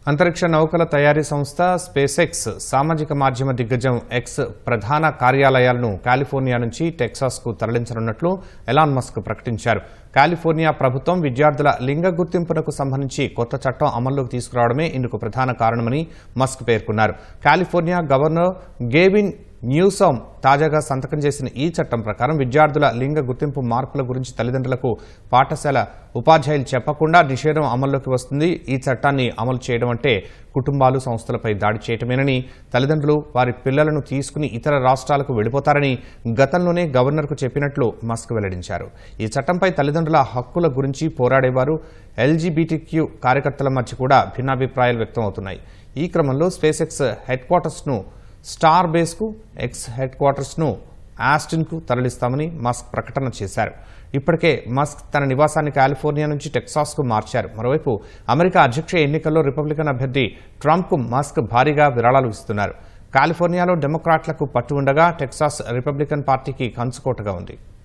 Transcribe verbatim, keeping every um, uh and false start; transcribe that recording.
అంతరిక్ష నౌకల తయారీ సంస్థ స్పేస్ ఎక్స్ సామాజిక మాధ్యమ దిగ్గజం ఎక్స్ ప్రధాన కార్యాలయాలను కాలిఫోర్నియా నుంచి టెక్సాస్కు తరలించనున్నట్లు ఎలాన్ మస్క్ ప్రకటించారు. కాలిఫోర్నియా ప్రభుత్వం విద్యార్థుల లింగ గుర్తింపునకు సంబంధించి కొత్త చట్టం అమల్లోకి తీసుకురావడమే ఇందుకు ప్రధాన కారణమని మస్క్ పేర్కొన్నారు. కాలిఫోర్నియా గవర్నర్ గేవిన్ న్యూసమ్ తాజాగా సంతకం చేసిన ఈ చట్టం ప్రకారం విద్యార్థుల లింగ గుర్తింపు మార్పుల గురించి తల్లిదండ్రులకు పాఠశాల ఉపాధ్యాయులు చెప్పకుండా నిషేధం అమల్లోకి వస్తుంది. ఈ చట్టాన్ని అమలు చేయడం అంటే కుటుంబాలు సంస్థలపై దాడి చేయటమేనని, తల్లిదండ్రులు వారి పిల్లలను తీసుకుని ఇతర రాష్ట్రాలకు వెళ్లిపోతారని గతంలోనే గవర్నర్కు చెప్పినట్లు మస్క్ వెల్లడించారు. ఈ చట్టంపై తల్లిదండ్రుల హక్కుల గురించి పోరాడేవారు, ఎల్జీబీటీక్యూ కార్యకర్తల మధ్య కూడా భిన్నాభిప్రాయాలు వ్యక్తమవుతున్నాయి. ఈ క్రమంలో స్పేస్ ఎక్స్ హెడ్ క్వార్టర్స్ ను స్టార్ బేస్ కు, ఎక్స్ హెడ్ క్వార్టర్స్ ను ఆస్టిన్ కు తరలిస్తామని మస్క్ ప్రకటన చేశారు. ఇప్పటికే మస్క్ తన నివాసాన్ని కాలిఫోర్నియా నుంచి టెక్సాస్ కు మార్చారు. మరోవైపు అమెరికా అధ్యక్ష ఎన్నికల్లో రిపబ్లికన్ అభ్యర్థి ట్రంప్ కు మస్క్ భారీగా విరాళాలు ఇస్తున్నారు. కాలిఫోర్నియాలో డెమోక్రాట్లకు పట్టు ఉండగా టెక్సాస్ రిపబ్లికన్ పార్టీకి కంచుకోటగా ఉంది.